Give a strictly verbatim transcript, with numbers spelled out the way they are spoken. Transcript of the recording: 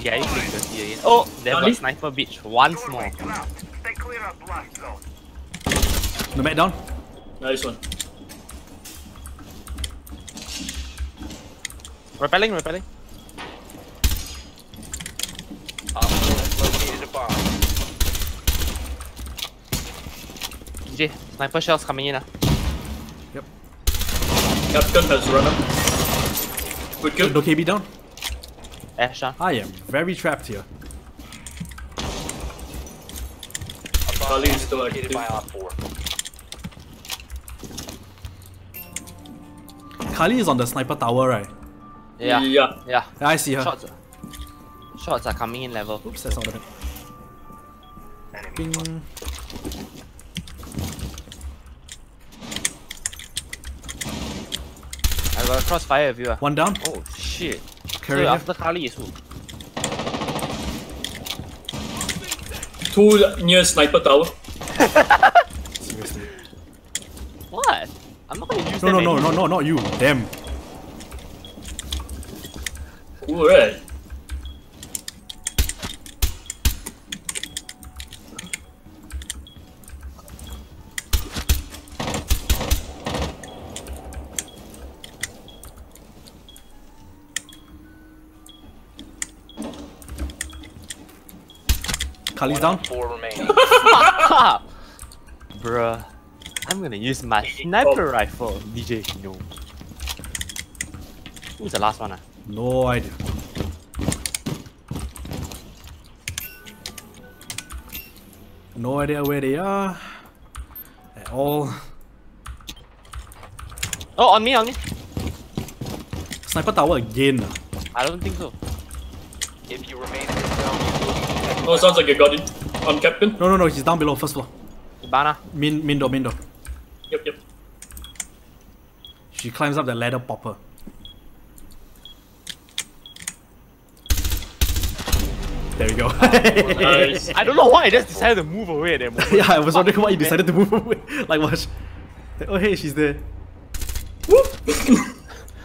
Yeah, you click the C again. Oh, they've got sniper beach once more. Stay clear of blast zone. No mat down. Nice one. Repelling, repelling. Op four has located a bomb. D J, sniper shells coming in. Uh. Yep. Captain has run up. Good kill. No K B down. Ash, uh. I am very trapped here. A bomb Kali is is still located active. by Op four. Kali is on the sniper tower, right? Yeah. Yeah. Yeah. Yeah, I see her. Shots. Shots are coming in level. Oops, that's out of it. Ping. I got a crossfire of you. Uh. One down. Oh shit. Carry so her. after Kali is who? Two near sniper tower. Seriously. What? I'm not gonna use No, them no, no, anymore. no, no, not you. Them. Alright. Kali's down. Four remaining. Fuck! Bruh. I'm gonna use my sniper rifle. D J, no. Who's the last one? Uh? No idea. No idea where they are at all. Oh, on me, on me. Sniper tower again. I don't think so. If you remain in this zone, you will be detected. Oh, sounds like you got it. On captain. No, no, no, he's down below, first floor. Ibana. Main, main door, main door. Yep, yep. She climbs up the ladder popper. There we go. Nice. I don't know why I just decided to move away at that moment. Yeah, I was wondering why you decided to move away. Like, what? Oh, hey, she's there. Whoop!